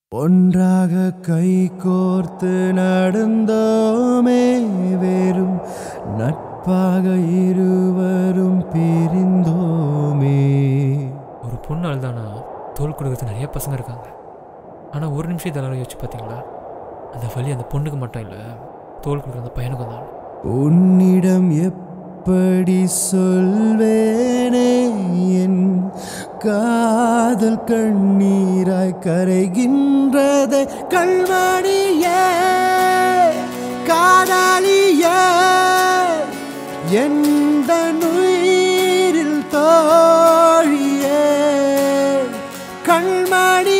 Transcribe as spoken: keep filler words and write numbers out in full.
ஒன்றாக கை கோர்த்து நடந்தோமே வெறும் நட்பாக இருவரும் பிரிந்தோமே. ஒரு பொண்ணு அழுதானா தோல் கொடுக்கறது நிறைய பசங்க இருக்காங்க. ஆனால் ஒரு நிமிஷம் இதெல்லாம் யோசிச்சு பார்த்தீங்களா, அந்த வலி அந்த பொண்ணுக்கு மட்டும் இல்லை, தோல் கொடுக்குற அந்த பையனுக்கும் தான். உன்னிடம் எப்படி சொல்வேனே என் காதல் கண்ணீராய் கரைகின்றதை கல்வாணியே காதலியே எந்த உயிரில் தோழியே கண்மணி